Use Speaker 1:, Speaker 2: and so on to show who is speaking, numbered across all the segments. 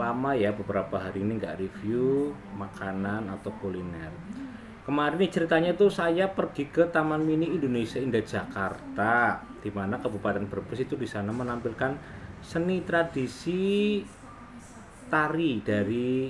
Speaker 1: lama ya, beberapa hari ini nggak review makanan atau kuliner. Kemarin nih ceritanya tuh saya pergi ke Taman Mini Indonesia Indah Jakarta, di mana Kabupaten Brebes itu di sana menampilkan seni tradisi tari dari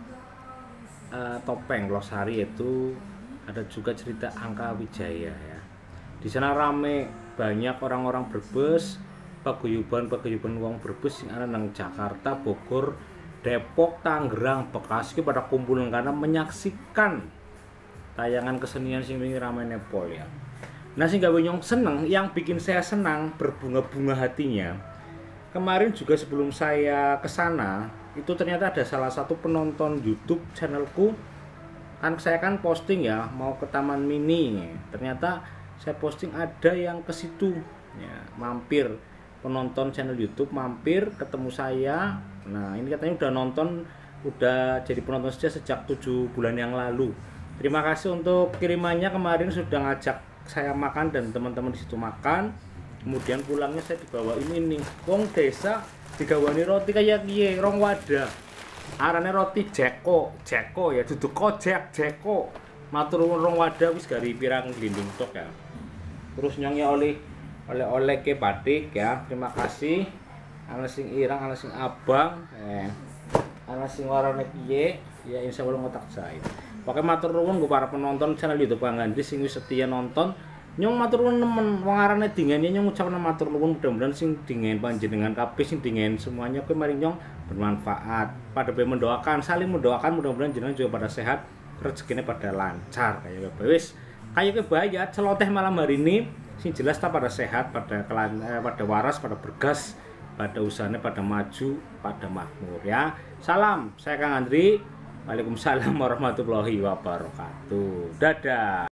Speaker 1: topeng Losari, itu ada juga cerita Angka Wijaya ya. Di sana rame, banyak orang-orang Brebes, paguyuban wong Brebes yang ada nang Jakarta, Bogor, Depok, Tangerang, Bekasi pada kumpul karena menyaksikan tayangan kesenian sing wingi rame nepol ya. Nah sing gawe nyong seneng, yang bikin saya senang berbunga-bunga hatinya. Kemarin juga sebelum saya ke sana, itu ternyata ada salah satu penonton YouTube channelku. Kan saya kan posting ya mau ke Taman Mini. Ternyata saya posting ada yang ke situ ya, mampir penonton channel YouTube mampir ketemu saya. Nah, ini katanya udah nonton, udah jadi penonton sejak 7 bulan yang lalu. Terima kasih untuk kirimannya, kemarin sudah ngajak saya makan dan teman-teman di situ makan. Kemudian pulangnya saya dibawain ini. Wong desa digawani roti kayak piye, rong wadah. Arane roti jeko ya, duduk kojek jeko. Matur nuwun rong wadah wis gari pirang glinding tok ya. Terus nyongnya oleh ke batik ya, terima kasih. Ana sing irang, ana sing abang, ana sing warane piye ya, insyaallah ngotak jahit. Pokoke matur nuwun nggo para penonton channel YouTube Kang Andri sing wis setia nonton. Nyong matur nuwun nemen, wong arane dingene nyong ngucapna matur nuwun, mudah-mudahan sing dingen panjenengan kabeh sing dingen semuanya kuwi maring nyong bermanfaat. Pada mendoakan, saling mendoakan, mudah-mudahan jenengan juga pada sehat, rezekine pada lancar kayak wis. Kayak bayar celoteh malam hari ini sing jelas tak pada sehat, pada waras, pada bergas, pada usahanya pada maju, pada makmur ya. Salam, saya Kang Andri. Waalaikumsalam warahmatullahi wabarakatuh. Dadah.